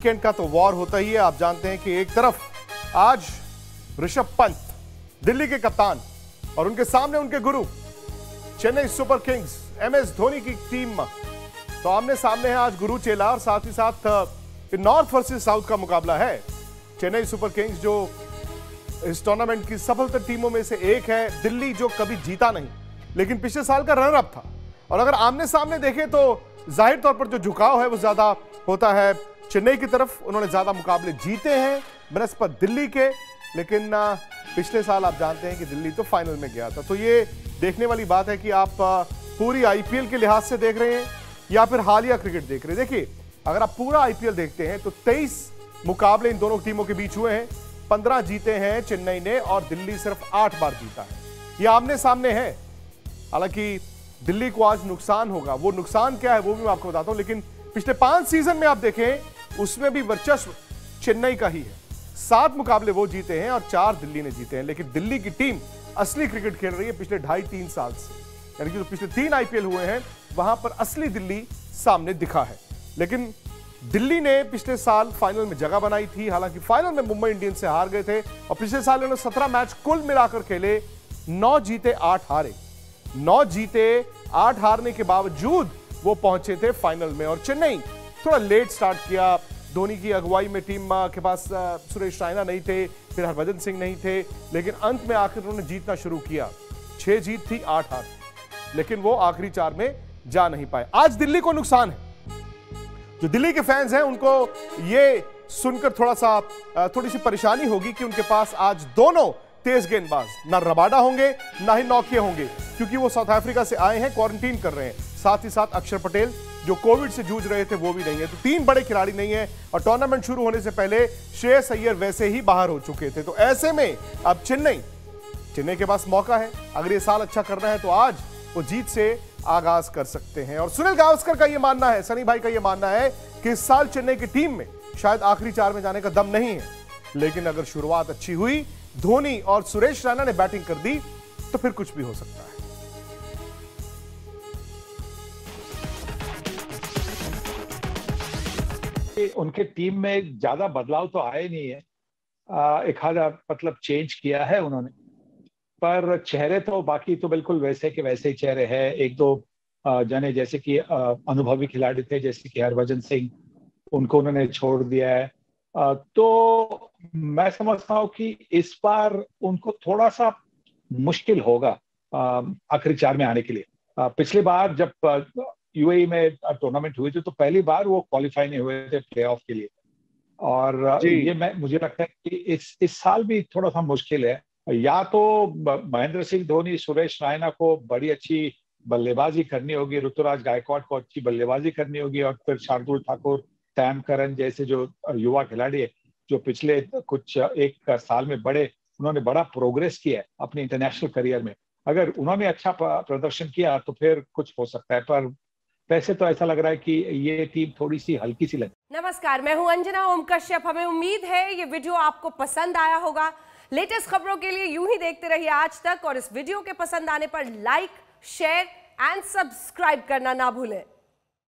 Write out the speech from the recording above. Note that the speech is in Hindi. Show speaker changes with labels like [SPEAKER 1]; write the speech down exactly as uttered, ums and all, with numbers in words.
[SPEAKER 1] वीकेंड का तो वॉर होता ही है। आप जानते हैं कि एक तरफ आज ऋषभ पंत, दिल्ली के कप्तान, और उनके सामने उनके गुरु Chennai super kings, M S Dhoni की टीम। तो आमने सामने है आज गुरु चेला, और साथ ही साथ नॉर्थ वर्सेस साउथ का मुकाबला है। चेन्नई सुपर किंग्स जो इस टूर्नामेंट की सफलतम टीमों में से एक है, दिल्ली जो कभी जीता नहीं लेकिन पिछले साल का रनर अप था। और अगर आमने सामने देखें तो जाहिर तौर पर जो झुकाव है वो ज्यादा होता है चेन्नई की तरफ। उन्होंने ज्यादा मुकाबले जीते हैं बनस्पत दिल्ली के, लेकिन पिछले साल आप जानते हैं कि दिल्ली तो फाइनल में गया था। तो ये देखने वाली बात है कि आप पूरी आईपीएल के लिहाज से देख रहे हैं या फिर हालिया क्रिकेट देख रहे हैं। देखिए, अगर आप पूरा आईपीएल देखते हैं तो तेईस मुकाबले इन दोनों टीमों के बीच हुए हैं। पंद्रह जीते हैं चेन्नई ने और दिल्ली सिर्फ आठ बार जीता है। ये आमने सामने है। हालांकि दिल्ली को आज नुकसान होगा, वो नुकसान क्या है वो भी मैं आपको बताता हूं, लेकिन पिछले पांच सीजन में आप देखें उसमें भी वर्चस्व चेन्नई का ही है। सात मुकाबले वो जीते हैं और चार दिल्ली ने जीते हैं, लेकिन दिल्ली की टीम असली क्रिकेट खेल रही है पिछले ढाई तीन साल से। यानी कि जो पिछले तीन आईपीएल हुए हैं वहां पर असली दिल्ली सामने दिखा है। लेकिन दिल्ली ने पिछले साल फाइनल में जगह बनाई थी, हालांकि फाइनल में मुंबई इंडियंस से हार गए थे। और पिछले साल उन्होंने सत्रह मैच कुल मिलाकर खेले, नौ जीते आठ हारे। नौ जीते आठ हारने के बावजूद वो पहुंचे थे फाइनल में। और चेन्नई थोड़ा लेट स्टार्ट किया, धोनी की अगुवाई में टीम के पास सुरेश रैना नहीं थे, फिर हरभजन सिंह नहीं थे, लेकिन अंत में आखिर उन्होंने जीतना शुरू किया। छह जीत थी, आठ हार, लेकिन वो आखिरी चार में जा नहीं पाए। आज दिल्ली को नुकसान है। जो दिल्ली के फैंस हैं उनको ये सुनकर थोड़ा सा थोड़ी सी परेशानी होगी कि उनके पास आज दोनों तेज गेंदबाज, ना रबाडा होंगे ना ही नौकिया होंगे, क्योंकि वो साउथ अफ्रीका से आए हैं, क्वारंटीन कर रहे हैं। साथ ही साथ अक्षर पटेल जो कोविड से जूझ रहे थे वो भी नहीं है। तो तीन बड़े खिलाड़ी नहीं है और टूर्नामेंट शुरू होने से पहले श्रेयस अय्यर वैसे ही बाहर हो चुके थे। तो ऐसे में अब चेन्नई चेन्नई के पास मौका है, अगर ये साल अच्छा करना है तो आज वो जीत से आगाज कर सकते हैं। और सुनील गावस्कर का यह मानना है, सनी भाई का यह मानना है कि इस साल चेन्नई की टीम में शायद आखिरी चार में जाने का दम नहीं है, लेकिन अगर शुरुआत अच्छी हुई, धोनी और सुरेश रैना ने बैटिंग कर दी, तो फिर कुछ भी हो सकता है।
[SPEAKER 2] उनके टीम में ज्यादा बदलाव तो आए नहीं है, आ, एक आधा मतलब चेंज किया है उन्होंने, पर चेहरे तो बाकी तो बिल्कुल वैसे के वैसे ही चेहरे हैं। एक दो जाने जैसे कि अनुभवी खिलाड़ी थे जैसे कि हरभजन सिंह, उनको उन्होंने छोड़ दिया है। आ, तो मैं समझता हूँ कि इस बार उनको थोड़ा सा मुश्किल होगा आखिरी चार में आने के लिए। आ, पिछली बार जब यूएई में टूर्नामेंट हुई थी तो पहली बार वो क्वालिफाई नहीं हुए थे प्लेऑफ के लिए, और ये मैं मुझे लगता है कि इस इस साल भी थोड़ा सा मुश्किल है। या तो महेंद्र सिंह धोनी, सुरेश रैना को बड़ी अच्छी बल्लेबाजी करनी होगी, ऋतुराज गायकवाड़ को अच्छी बल्लेबाजी करनी होगी, और फिर शार्दुल ठाकुर, सैम करन जैसे जो युवा खिलाड़ी है जो पिछले कुछ एक साल में बड़े उन्होंने बड़ा प्रोग्रेस किया है अपने इंटरनेशनल करियर में, अगर उन्होंने अच्छा प्रदर्शन किया तो फिर कुछ हो सकता है। पर वैसे तो ऐसा लग रहा है कि ये टीम थोड़ी सी हल्की सी लगी।
[SPEAKER 3] नमस्कार, मैं हूं अंजना ओम कश्यप। हमें उम्मीद है ये वीडियो आपको पसंद आया होगा। लेटेस्ट खबरों के लिए यूं ही देखते रहिए आज तक, और इस वीडियो के पसंद आने पर लाइक, शेयर एंड सब्सक्राइब करना ना भूलें।